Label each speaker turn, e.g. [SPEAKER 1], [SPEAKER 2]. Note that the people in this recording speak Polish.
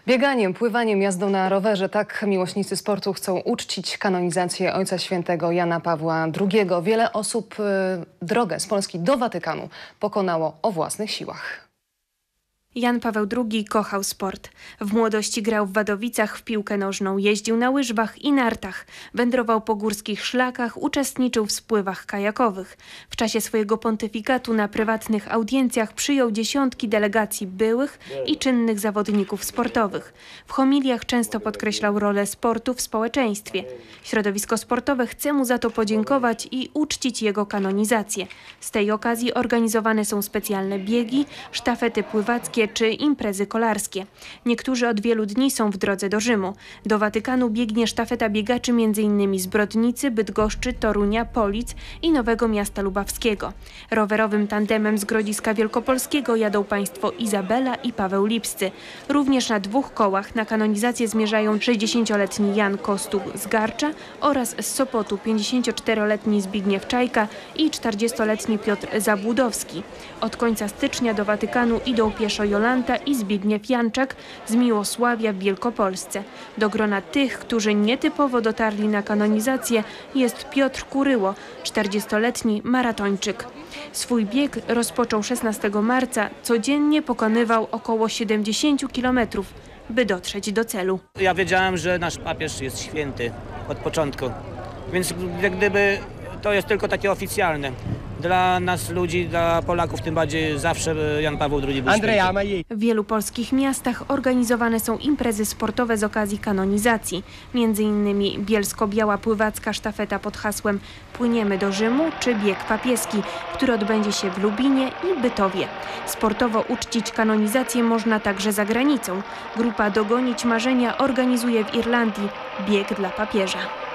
[SPEAKER 1] Bieganiem, pływaniem, jazdą na rowerze. Tak miłośnicy sportu chcą uczcić kanonizację Ojca Świętego Jana Pawła II. Wiele osób drogę z Polski do Watykanu pokonało o własnych siłach.
[SPEAKER 2] Jan Paweł II kochał sport. W młodości grał w Wadowicach w piłkę nożną, jeździł na łyżwach i nartach, wędrował po górskich szlakach, uczestniczył w spływach kajakowych. W czasie swojego pontyfikatu na prywatnych audiencjach przyjął dziesiątki delegacji byłych i czynnych zawodników sportowych. W homiliach często podkreślał rolę sportu w społeczeństwie. Środowisko sportowe chce mu za to podziękować i uczcić jego kanonizację. Z tej okazji organizowane są specjalne biegi, sztafety pływackie czy imprezy kolarskie. Niektórzy od wielu dni są w drodze do Rzymu. Do Watykanu biegnie sztafeta biegaczy m.in. z Brodnicy, Bydgoszczy, Torunia, Polic i Nowego Miasta Lubawskiego. Rowerowym tandemem z Grodziska Wielkopolskiego jadą państwo Izabela i Paweł Lipscy. Również na dwóch kołach na kanonizację zmierzają 60-letni Jan Kostuch z Garcza oraz z Sopotu 54-letni Zbigniew Czajka i 40-letni Piotr Zabłudowski. Od końca stycznia do Watykanu idą pieszo Jolanta i Zbigniew Janczak z Miłosławia w Wielkopolsce. Do grona tych, którzy nietypowo dotarli na kanonizację, jest Piotr Kuryło, 40-letni maratończyk. Swój bieg rozpoczął 16 marca, codziennie pokonywał około 70 kilometrów, by dotrzeć do celu.
[SPEAKER 3] Ja wiedziałem, że nasz papież jest święty od początku, więc jak gdyby to jest tylko takie oficjalne. Dla nas ludzi, dla Polaków tym bardziej zawsze Jan Paweł II był święty.
[SPEAKER 2] W wielu polskich miastach organizowane są imprezy sportowe z okazji kanonizacji. Między innymi bielsko-biała pływacka sztafeta pod hasłem Płyniemy do Rzymu czy bieg papieski, który odbędzie się w Lubinie i Bytowie. Sportowo uczcić kanonizację można także za granicą. Grupa Dogonić Marzenia organizuje w Irlandii bieg dla papieża.